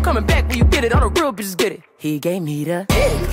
coming back when you get it. All the real bitches get it. He gave me the